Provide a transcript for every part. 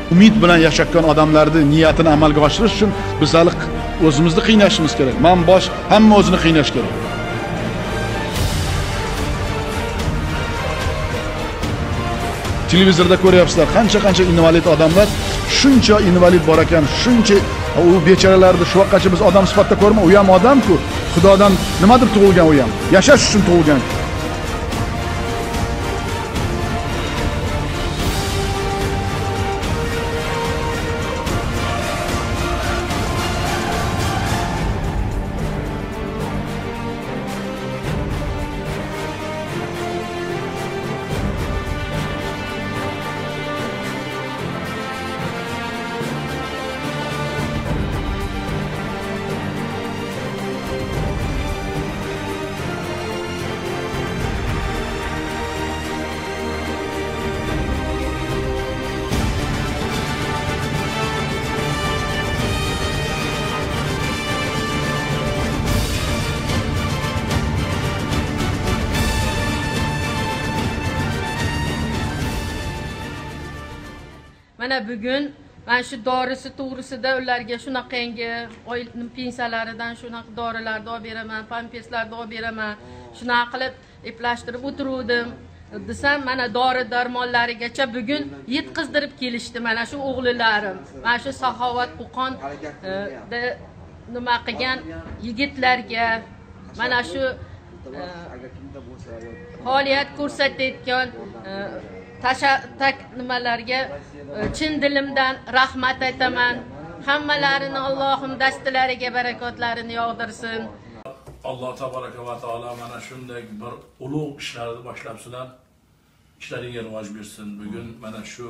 umid bilan yashayotgan odamlarning niyatini amalga oshirish uchun biz hali o'zimizni qiynashimiz kerak. Hamma o'zini qiynash kerak. Televizorda ko'ryapsizlar, qancha invalid odamlar, shuncha invalid bor ekan, shuncha u bechoralarni shu vaqtgacha biz odam sifatida ko'rma, u ham odam-ku, Xudodan nima deb tug'ilgan u ham, yashash uchun tug'ilgan. Mana bugun men shu dorisi to'g'risida ularga shunaqangi oy pensiyalaridan shunaqa dorilarni olib beraman, pampeslarni olib beraman. Shunaqa qilib eplashtirib o'tiruvdim. Desam, mana dori darmonlarigacha bugun yetkazdirib kelishdi. Mana shu o'g'lilarim, mana shu Saxovat Qo'qon nima qilgan yigitlarga, mana shu faoliyat ko'rsatayotgan nimalarga chin dilimdan rahmat aytaman. Hammalarini Allohim dastlariga barakotlarini yog'dirsin. Alloh tabaraka va taolo mana shunday bir ulug' ishlarni boshlabsizlar. Ishlaringga rivoj bersin. Bugun mana shu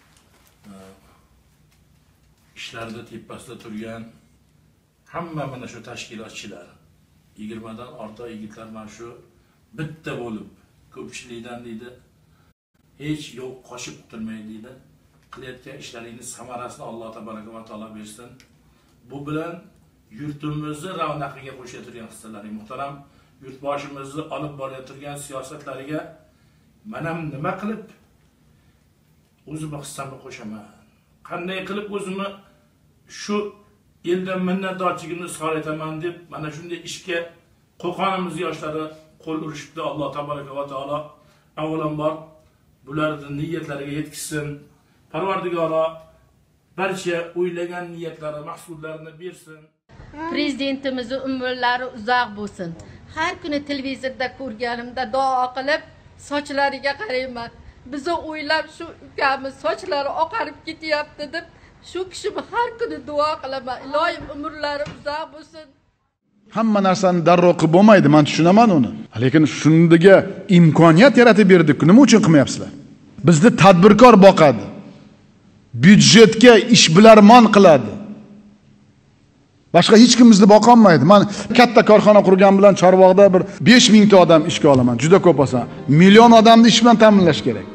ishlarda tepasida turgan hamma mana shu tashkilotchilar, 20 dan ortiq yigitlar mana shu bitta bo'lib ko'pchilikdan deydi, hech yo'q qo'shib turmaydi deydi. Qilayotgan ishlaringiz samarasini Alloh tabaraka va taolo bersin. Bu bilan yurtimizni ravnaqiga qo'shayotgan hissalaring muhtaram yurtboshimizni olib borayotgan siyosatlariga men ham nima qilib o'zimni hissamni qo'shaman. Qanday qilib o'zimni shu eldan minnatdorchiligimni izhor etaman deb mana shunday ishga Qo'qonimiz yoshlari qo'l urishibdi. Alloh tabaraka va taolo avvalambor bularning niyatlariga yetkazsin. Parvardigoro barcha o'ylagan niyatlari, maqsadlarini bersin. Prezidentimizning umrlari uzoq bo'lsin. Har kuni televizorda ko'rganimda duo qilib, sochlariga qarayman. Bizni o'ylab shu ukamiz sochlari oqarib ketyapti deb, shu kishini har kuni duo qilaman. Ilohim umrlari uzoq bo'lsin. Hamma narsani darrov qilib bo'lmaydi, men tushunaman uni. Lekin shundiga imkoniyat yaratib berdik. Nima uchun qilmayapsizlar? Bizni tadbirkor boqadi. Byudjetga ishbilarmon qiladi. Boshqa hech kim bizni boqa olmaydi. Men katta korxona qurgan bilan Chorvoqda bir 5000 ta odam ishga olaman. Juda ko'p bo'lsa, million odamni ish bilan ta'minlash kerak.